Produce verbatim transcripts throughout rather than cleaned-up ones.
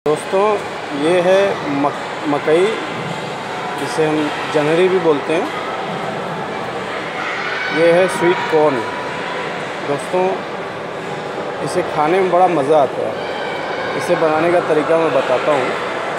दोस्तों ये है मक, मकई, जिसे हम जनहरी भी बोलते हैं। ये है स्वीट कॉर्न। दोस्तों इसे खाने में बड़ा मज़ा आता है। इसे बनाने का तरीका मैं बताता हूँ।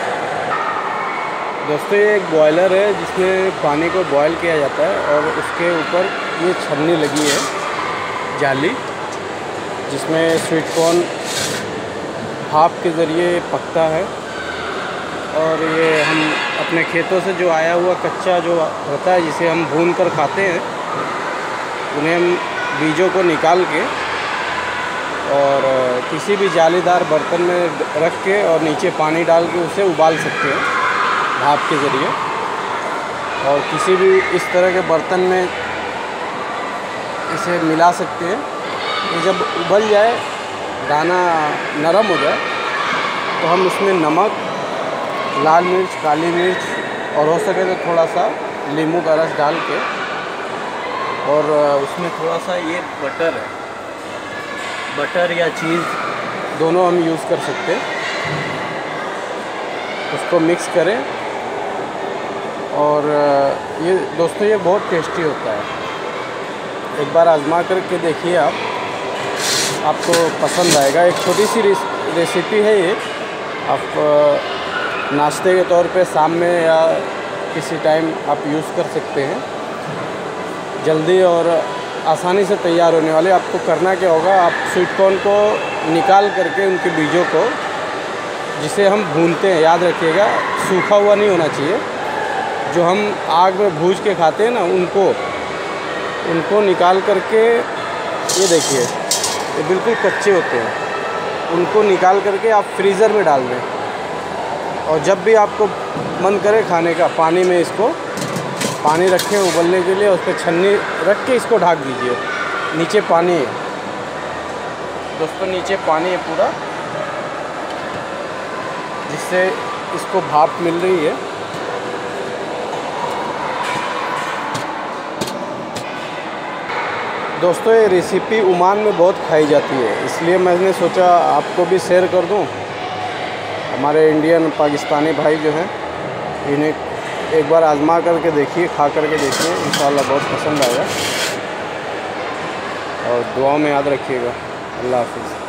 दोस्तों ये एक बॉयलर है जिसमें पानी को बॉयल किया जाता है और उसके ऊपर ये छन्नी लगी है, जाली, जिसमें स्वीट कॉर्न भाप के ज़रिए पकता है। और ये हम अपने खेतों से जो आया हुआ कच्चा जो होता है, जिसे हम भून कर खाते हैं, उन्हें हम बीजों को निकाल के और किसी भी जालीदार बर्तन में रख के और नीचे पानी डाल के उसे उबाल सकते हैं भाप के ज़रिए। और किसी भी इस तरह के बर्तन में इसे मिला सकते हैं। ये जब उबल जाए, दाना नरम हो जाए, तो हम उसमें नमक, लाल मिर्च, काली मिर्च और हो सके तो थोड़ा सा नींबू का रस डाल के, और उसमें थोड़ा सा ये बटर है, बटर या चीज़ दोनों हम यूज़ कर सकते हैं। उसको मिक्स करें और ये दोस्तों ये बहुत टेस्टी होता है। एक बार आज़मा करके देखिए आप, आपको पसंद आएगा। एक छोटी सी रेसिपी है ये, आप नाश्ते के तौर पे शाम में या किसी टाइम आप यूज़ कर सकते हैं। जल्दी और आसानी से तैयार होने वाले। आपको करना क्या होगा, आप स्वीट कॉर्न को निकाल करके उनके बीजों को, जिसे हम भूनते हैं, याद रखिएगा सूखा हुआ नहीं होना चाहिए, जो हम आग में भूज के खाते हैं ना, उनको उनको निकाल करके, ये देखिए ये बिल्कुल कच्चे होते हैं, उनको निकाल करके आप फ्रीज़र में डाल दें। और जब भी आपको मन करे खाने का, पानी में इसको पानी रखें उबलने के लिए, उस पर छन्नी रख के इसको ढक दीजिए। नीचे पानी है दोस्तों, नीचे पानी है पूरा, जिससे इसको भाप मिल रही है। दोस्तों ये रेसिपी ओमान में बहुत खाई जाती है, इसलिए मैंने सोचा आपको भी शेयर कर दूं। हमारे इंडियन पाकिस्तानी भाई जो हैं, इन्हें एक बार आज़मा करके देखिए, खा करके देखिए, इंशाल्लाह बहुत पसंद आएगा। और दुआ में याद रखिएगा। अल्लाह हाफ़िज़।